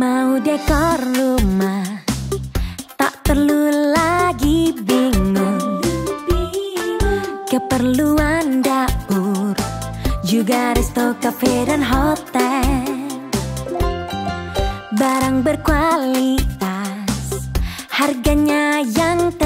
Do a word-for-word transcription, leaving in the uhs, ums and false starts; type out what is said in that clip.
Mau dekor rumah, tak perlu lagi bingung. Keperluan dapur, juga resto, kafe dan hotel. Barang berkualitas, harganya yang